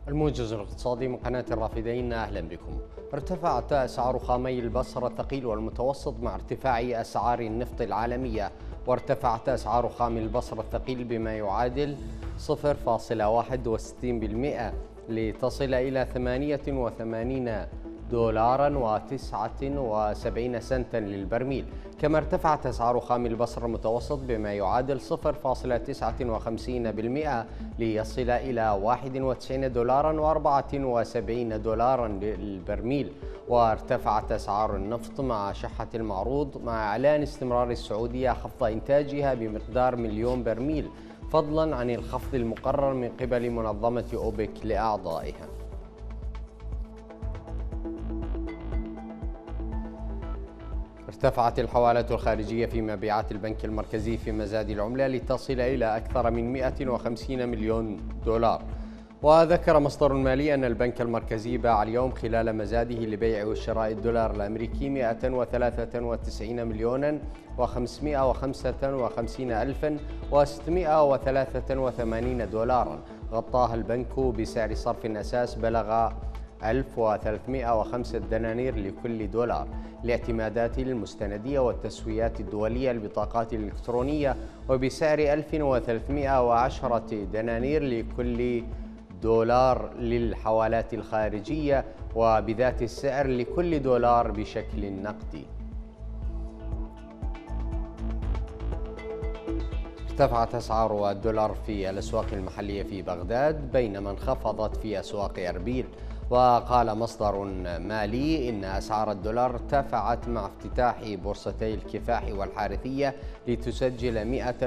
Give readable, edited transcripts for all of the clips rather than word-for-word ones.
الموجز الاقتصادي من قناة الرافدين، أهلا بكم. ارتفعت أسعار خامي البصر الثقيل والمتوسط مع ارتفاع أسعار النفط العالمية، وارتفعت أسعار خام البصر الثقيل بما يعادل 0.61% لتصل إلى 88 دولارا و79 سنتا للبرميل. كما ارتفعت أسعار خام البصر المتوسط بما يعادل 0.59% ليصل إلى 91 دولارا و74 دولارا للبرميل. وارتفعت أسعار النفط مع شحة المعروض مع إعلان استمرار السعودية خفض إنتاجها بمقدار 1,000,000 برميل، فضلا عن الخفض المقرر من قبل منظمة أوبك لأعضائها. ارتفعت الحوالات الخارجية في مبيعات البنك المركزي في مزاد العملة لتصل إلى أكثر من 150 مليون دولار. وذكر مصدر مالي أن البنك المركزي باع اليوم خلال مزاده لبيع وشراء الدولار الأمريكي 193 مليون و555 ألف و683 دولارا، غطاها البنك بسعر صرف أساس بلغ 1305 دنانير لكل دولار لاعتمادات المستندية والتسويات الدولية للبطاقات الإلكترونية، وبسعر 1310 دنانير لكل دولار للحوالات الخارجية، وبذات السعر لكل دولار بشكل نقدي. ارتفعت أسعار الدولار في الأسواق المحلية في بغداد بينما انخفضت في أسواق أربيل. وقال مصدر مالي إن أسعار الدولار ارتفعت مع افتتاح بورصتي الكفاح والحارثية لتسجل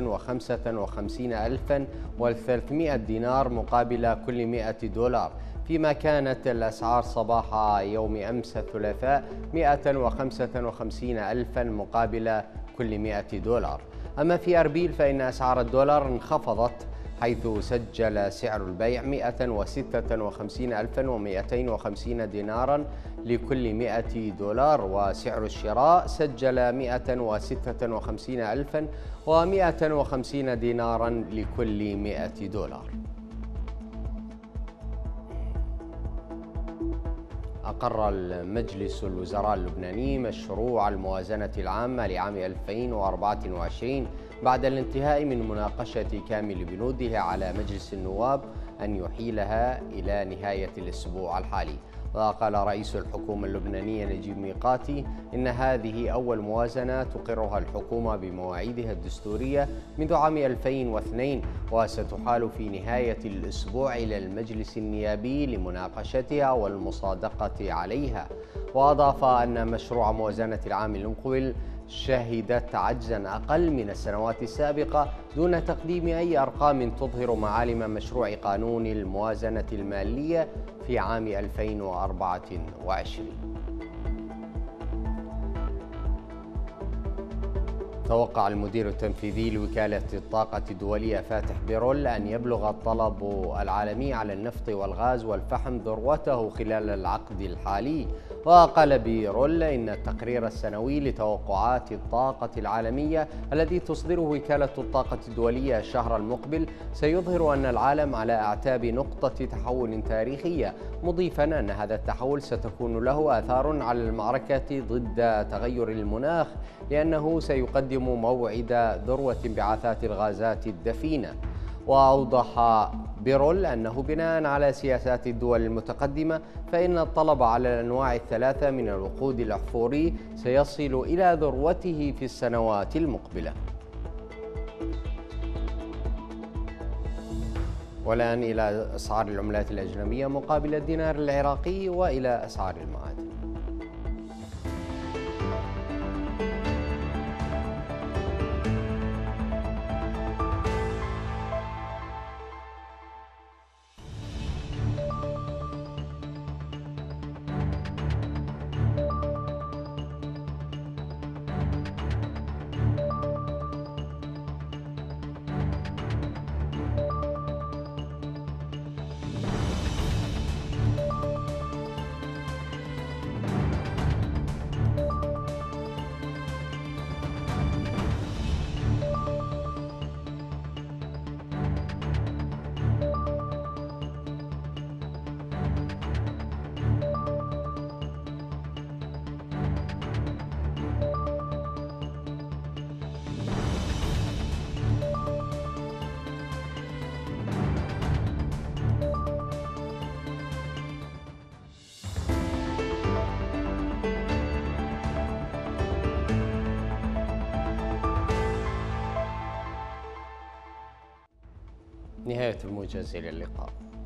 155,300 دينار مقابل كل 100 دولار، فيما كانت الأسعار صباح يوم أمس الثلاثاء 155,000 مقابل كل 100 دولار. أما في أربيل فإن أسعار الدولار انخفضت، حيث سجل سعر البيع 156,250 دينارا لكل 100 دولار، وسعر الشراء سجل 156,150 دينارا لكل 100 دولار. أقر المجلس الوزراء اللبناني مشروع الموازنة العامة لعام 2024 بعد الانتهاء من مناقشة كامل بنوده على مجلس النواب أن يحيلها إلى نهاية الأسبوع الحالي. وقال رئيس الحكومة اللبنانية نجيب ميقاتي إن هذه أول موازنة تقرها الحكومة بمواعيدها الدستورية منذ عام 2002، وستحال في نهاية الأسبوع إلى المجلس النيابي لمناقشتها والمصادقة عليها. وأضاف أن مشروع موازنة العام المقبل شهدت عجزا أقل من السنوات السابقة دون تقديم أي أرقام تظهر معالم مشروع قانون الموازنة المالية في عام 2024. توقع المدير التنفيذي لوكالة الطاقة الدولية فاتح بيرول أن يبلغ الطلب العالمي على النفط والغاز والفحم ذروته خلال العقد الحالي. وقال بيرول إن التقرير السنوي لتوقعات الطاقة العالمية الذي تصدره وكالة الطاقة الدولية الشهر المقبل سيظهر أن العالم على أعتاب نقطة تحول تاريخية، مضيفا أن هذا التحول ستكون له آثار على المعركة ضد تغير المناخ، لأنه سيقدم موعد ذروة انبعاثات الغازات الدفينة. وأوضح بيرول أنه بناء على سياسات الدول المتقدمة فإن الطلب على الأنواع الثلاثة من الوقود الأحفوري سيصل إلى ذروته في السنوات المقبلة. والآن إلى أسعار العملات الأجنبية مقابل الدينار العراقي وإلى أسعار المعادن. نهاية الموجز، إلى اللقاء.